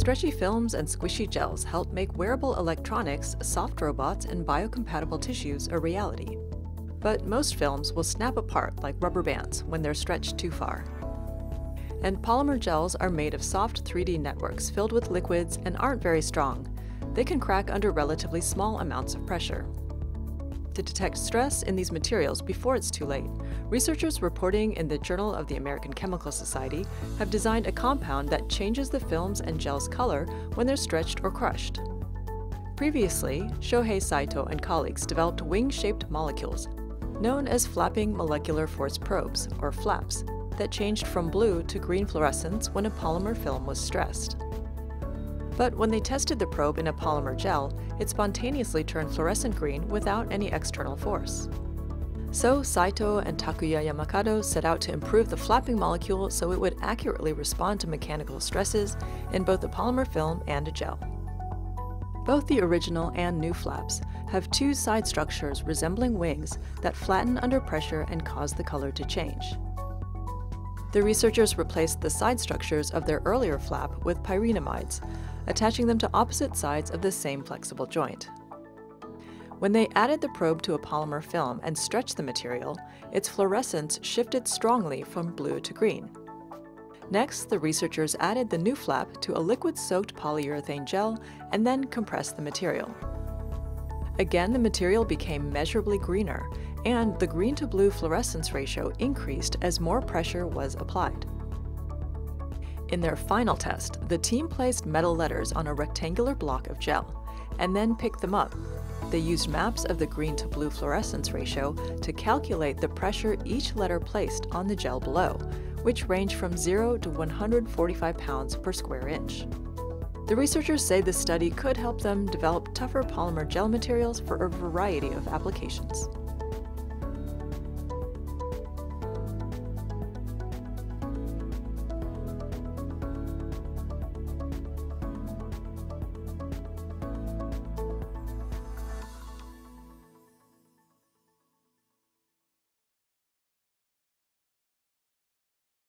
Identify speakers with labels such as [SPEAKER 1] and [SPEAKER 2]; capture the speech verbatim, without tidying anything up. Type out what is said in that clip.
[SPEAKER 1] Stretchy films and squishy gels help make wearable electronics, soft robots, and biocompatible tissues a reality. But most films will snap apart like rubber bands when they're stretched too far. And polymer gels are made of soft three D networks filled with liquids and aren't very strong. They can crack under relatively small amounts of pressure. To detect stress in these materials before it's too late, researchers reporting in the Journal of the American Chemical Society have designed a compound that changes the films and gels' color when they're stretched or crushed. Previously, Shohei, Saito, and colleagues developed wing-shaped molecules, known as flapping molecular force probes, or flaps, that changed from blue to green fluorescence when a polymer film was stressed. But when they tested the probe in a polymer gel, it spontaneously turned fluorescent green without any external force. So Saito and Takuya Yamakado set out to improve the flapping molecule so it would accurately respond to mechanical stresses in both a polymer film and a gel. Both the original and new flaps have two side structures resembling wings that flatten under pressure and cause the color to change. The researchers replaced the side structures of their earlier flap with pyrenamides, attaching them to opposite sides of the same flexible joint. When they added the probe to a polymer film and stretched the material, its fluorescence shifted strongly from blue to green. Next, the researchers added the new flap to a liquid-soaked polyurethane gel and then compressed the material. Again, the material became measurably greener, and the green-to-blue fluorescence ratio increased as more pressure was applied. In their final test, the team placed metal letters on a rectangular block of gel, and then picked them up. They used maps of the green-to-blue fluorescence ratio to calculate the pressure each letter placed on the gel below, which ranged from zero to one hundred forty-five pounds per square inch. The researchers say this study could help them develop tougher polymer gel materials for a variety of applications.